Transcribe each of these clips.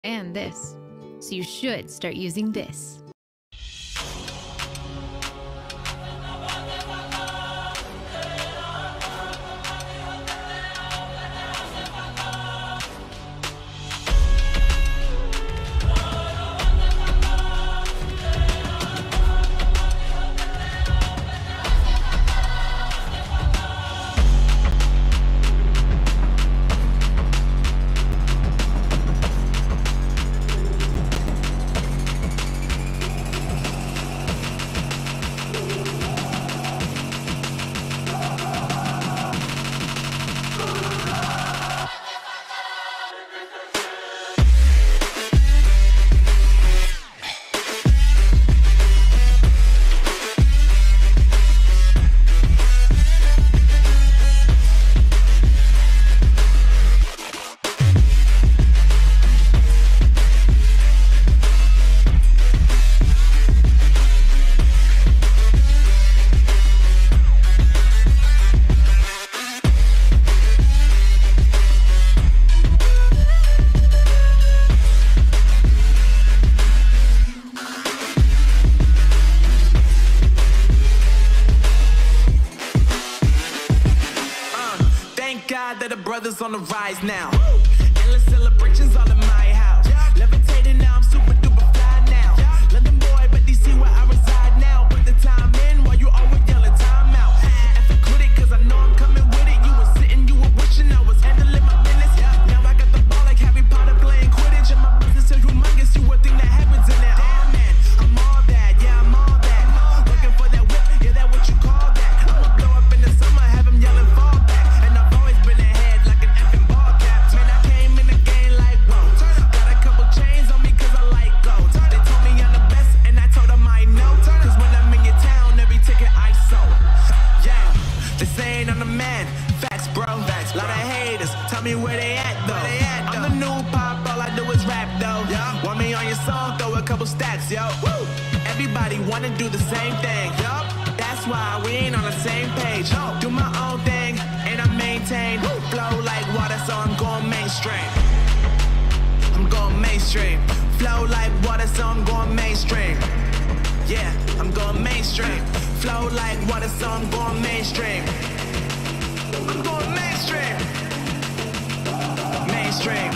and this. So you should start using this. That the brothers on the rise now. Endless celebrations all in my house. Levitating now, I'm super duper fly now. London boy, but they see where I reside now. Put the time in while you always yelling time out. And for quit it, cause I know I'm coming with it. You were sitting, you were wishing I was handling my business. Now I got the ball like Harry Potter playing Quidditch. And my business is humongous, you would think that happens in there. Damn man, I'm all that, yeah, I'm all that. Looking for that whip, yeah, that what you call that. I'ma blow up in the summer, have them yelling fall back. And I've always been ahead like an effing ball cap. Man, I came in the game like, whoa. Got a couple chains on me cause I like gold. They told me I'm the best and I told them I know. Cause when I'm in your town, every ticket I sold. Yeah, they saying I'm the man. Facts, bro. Facts, lot of haters. Tell me where they at though. I'm the new pop, all I do is rap though. Want me on your song, throw a couple stacks, yo. Woo! Everybody wanna do the same thing. Yup, that's why we ain't on the same page. Do my own thing and I maintain. Flow like water, so I'm going mainstream. I'm going mainstream. Flow like water, so I'm going mainstream. Yeah, I'm going mainstream. Flow like water, so I'm going mainstream. I'm going mainstream. Mainstream.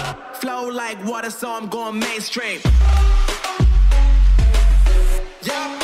Flow like water, so I'm going mainstream. Yeah.